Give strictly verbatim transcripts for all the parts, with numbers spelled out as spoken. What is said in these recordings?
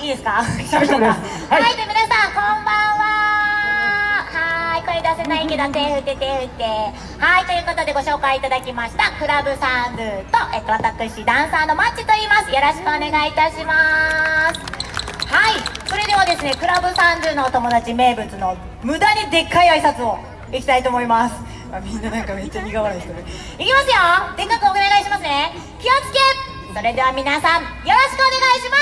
いいですか？喋ったんだ。はい、で皆さんこんばんは。はい、声出せないけど手振って手振って。はい、ということでご紹介いただきましたクラブサンドゥと、えっと、私ダンサーのマッチと言います。よろしくお願いいたします。はい、それではですね、クラブサンドゥのお友達名物の無駄にでっかい挨拶をいきたいと思います。あ、みんななんかめっちゃ苦笑いしてる。いきますよ。でっかくお願いしますね。気をつけ。それでは皆さんよろしくお願いします。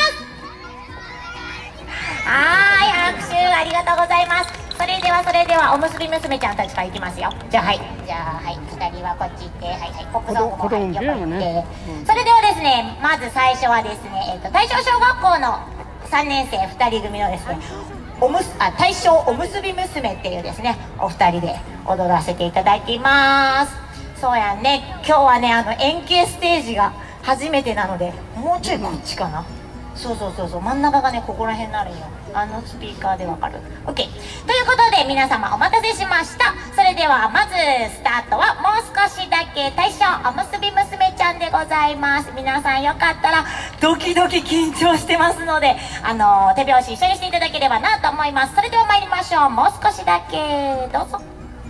はーい、拍手ありがとうございます。それではそれではおむすび娘ちゃんたちからいきますよ。じゃあはい、じゃあはい、ふたりはこっち行って、はいはい、ポップソングもはい、横行って、それではですね、まず最初はですね、えっと大正小学校のさんねんせいふたり組のですね、おむすあ大正おむすび娘っていうですね、お二人で踊らせていただきます。そうやね、今日はね、あの円形ステージが初めてなので、もうちょいこっちかな。そうそうそうそう、真ん中がね、ここら辺になるんよ。あのスピーカーでわかる？ OK。 ということで皆様お待たせしました。それではまずスタートはもう少しだけ大正おむすび娘ちゃんでございます。皆さんよかったらドキドキ緊張してますので、あのー、手拍子一緒にしていただければなと思います。それでは参りましょう。もう少しだけどうぞ。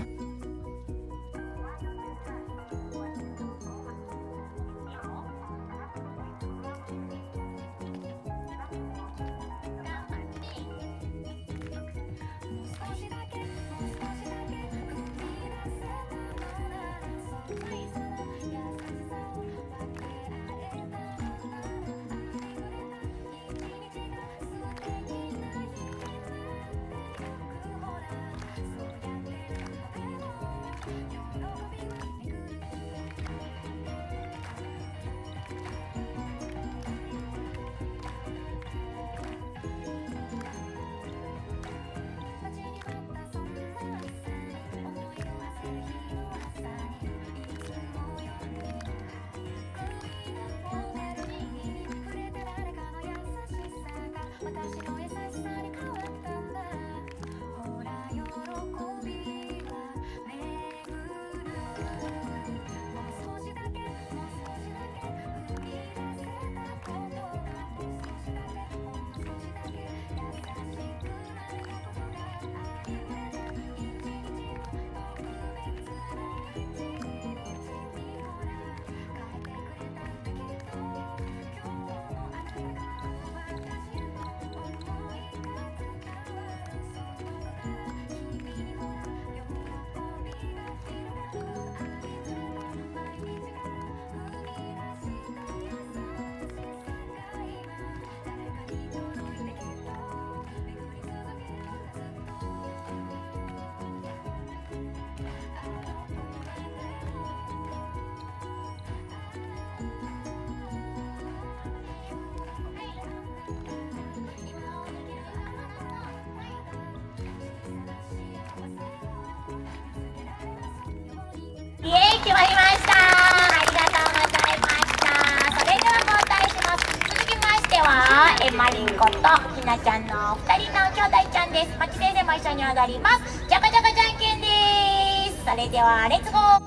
イエーイ、決まりました。ありがとうございました。それでは交代します。続きましてはえまりんことひなちゃんのふたりの兄弟ちゃんです。まち先生も一緒に踊ります。じゃかじゃかじゃんけんです。それではレッツゴー。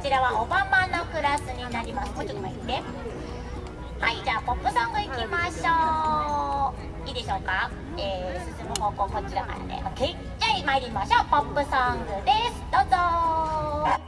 ちらはオバマのクラスになります。もうちょっと前にね。はい、じゃあポップソングいきましょう。いいでしょうか。えー、進む方向こちらからね。オッケー。じゃあ参りましょう。ポップソングです。どうぞ。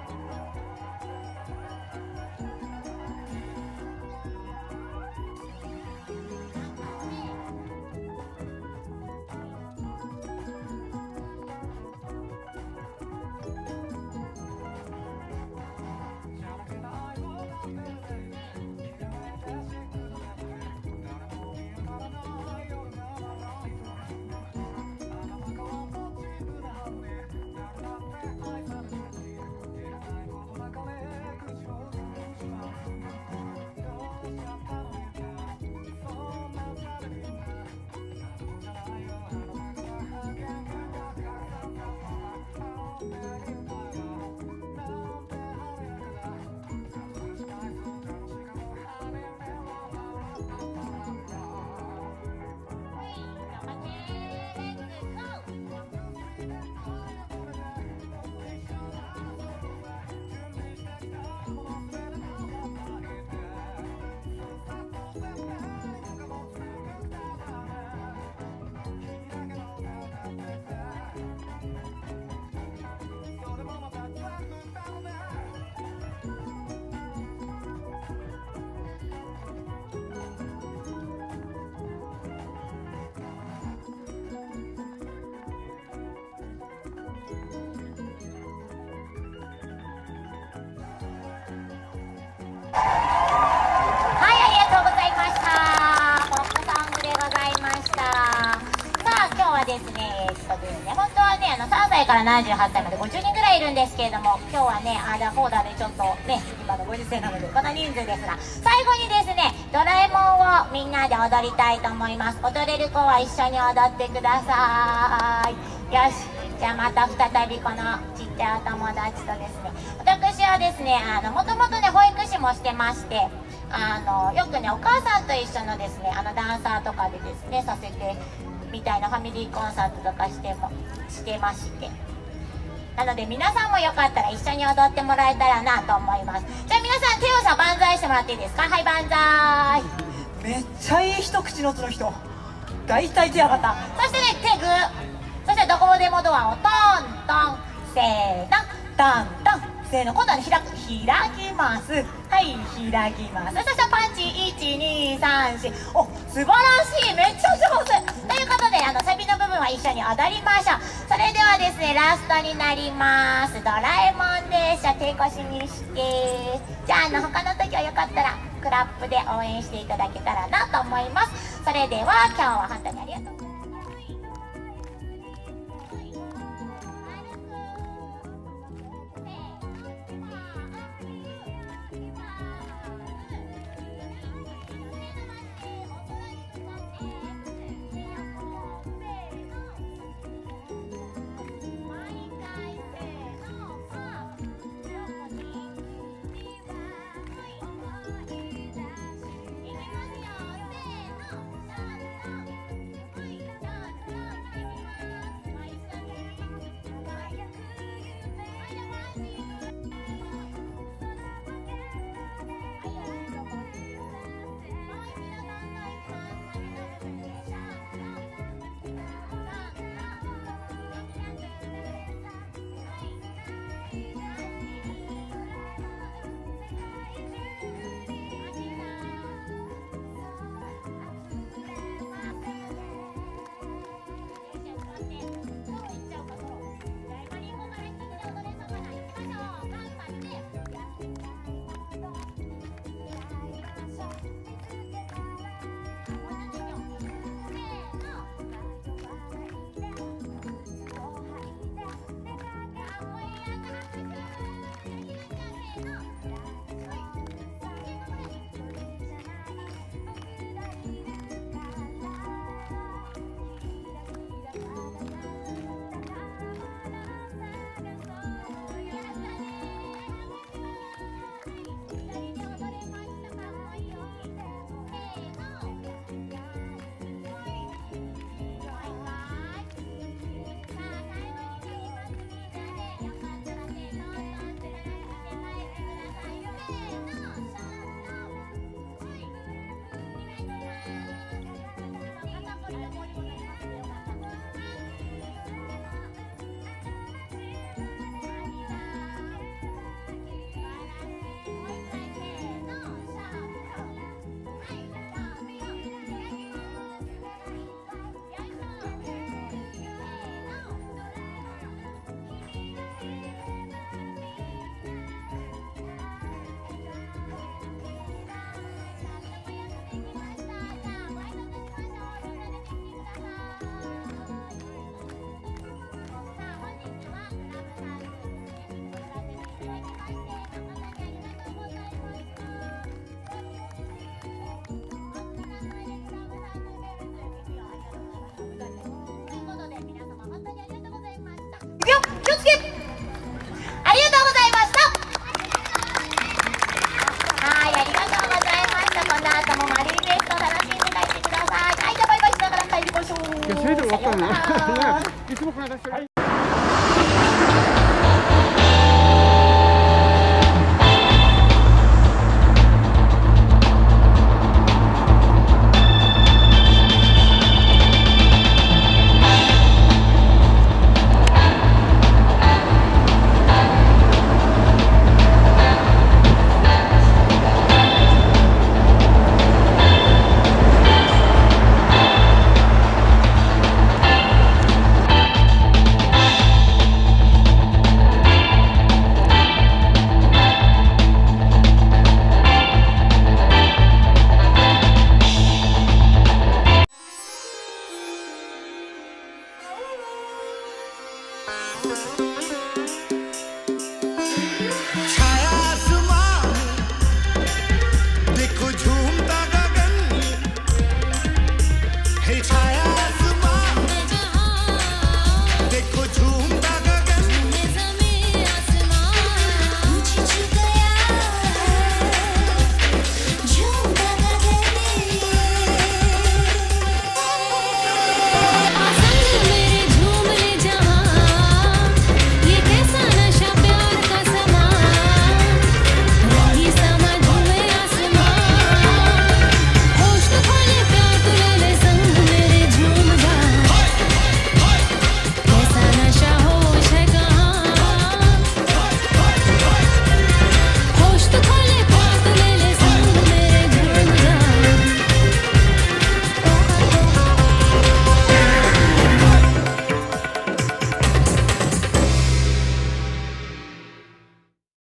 ですね、えっとですね、本当はね、あのさんさいからななじゅうはっさいまでごじゅうにんぐらいいるんですけれども、今日はね、あーだこーだでちょっとね、今のご時世なのでこんな人数ですが、最後にですね、ドラえもんをみんなで踊りたいと思います。踊れる子は一緒に踊ってください。よし、じゃあまた再びこのちっちゃいお友達とですね、私はですね、あのもともとね保育士もしてまして、あのよくねお母さんと一緒のですね、あのダンサーとかでですねさせてみたいなファミリーコンサートとかしてもしてまして、なので皆さんもよかったら一緒に踊ってもらえたらなと思います。じゃあ皆さん手をさ万歳してもらっていいですか。はい、万歳。 めっちゃいい一口のつの人、大体手上がった。 そしてね手グー、そしてどこでもドアをトントン、せーのトントン、せーの、今度はね開く、開きます。はい、開きます。そしてパンチいちにさんよん、お素晴らしい、めっちゃ上手ということで、あのサビの部分は一緒に踊りましょう。それではですねラストになります。ドラえもんです。じゃあ手越しにして、じゃああの他の時はよかったらクラップで応援していただけたらなと思います。それでは今日は本当にありがとうございます。 つけ。ありがとうございました。はい、ありがとうございました。この後もマリーベスト楽しんで帰ってください。はい、じゃあバイバイしながら帰りましょう。 いや、それで終わったのね。いつもこれ出してる。